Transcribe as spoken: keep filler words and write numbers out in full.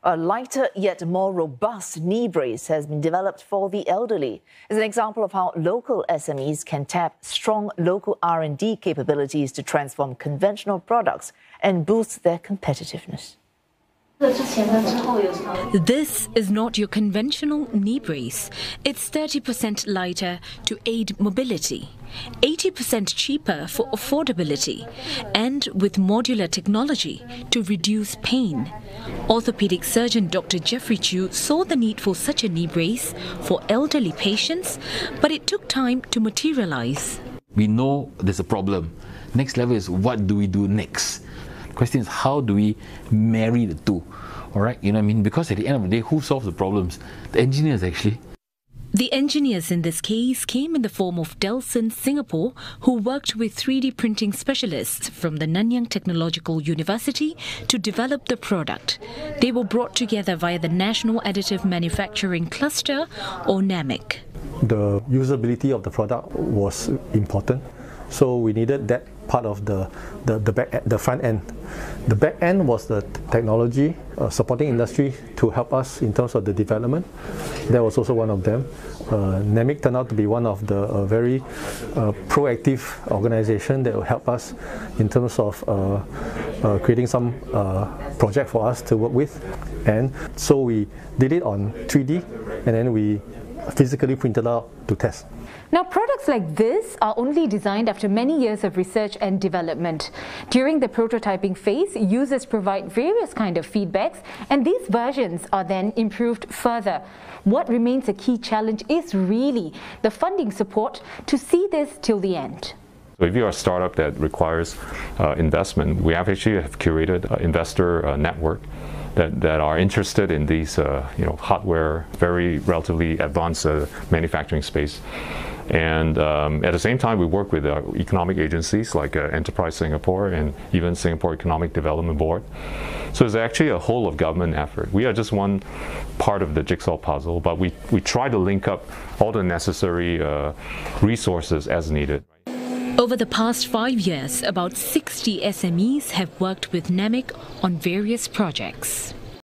A lighter yet more robust knee brace has been developed for the elderly. It's an example of how local S M Es can tap strong local R and D capabilities to transform conventional products and boost their competitiveness. This is not your conventional knee brace. It's thirty percent lighter to aid mobility, eighty percent cheaper for affordability, and with modular technology to reduce pain. Orthopedic surgeon Doctor Jeffrey Chu saw the need for such a knee brace for elderly patients, but it took time to materialize. We know there's a problem. Next level is what do we do next? The question is how do we marry the two? All right, you know what I mean? Because at the end of the day, who solves the problems? The engineers actually. The engineers in this case came in the form of Delson Singapore, who worked with three D printing specialists from the Nanyang Technological University to develop the product. They were brought together via the National Additive Manufacturing Cluster, or NAMIC. The usability of the product was important, so we needed that part of the the, the back the front end. The back end was the technology uh, supporting industry to help us in terms of the development. That was also one of them. Uh, NAMIC turned out to be one of the uh, very uh, proactive organization that will help us in terms of uh, uh, creating some uh, project for us to work with. And so we did it on three D, and then we physically printed out to test. Now, products like this are only designed after many years of research and development. During the prototyping phase, users provide various kind of feedbacks, and these versions are then improved further. What remains a key challenge is really the funding support to see this till the end. So if you're a startup that requires uh, investment, we have actually have curated an investor uh, network that, that are interested in these uh, you know, hardware, very relatively advanced uh, manufacturing space. And um, at the same time, we work with uh, economic agencies like uh, Enterprise Singapore and even Singapore Economic Development Board. So it's actually a whole of government effort. We are just one part of the jigsaw puzzle, but we, we try to link up all the necessary uh, resources as needed. Over the past five years, about sixty S M Es have worked with NAMIC on various projects.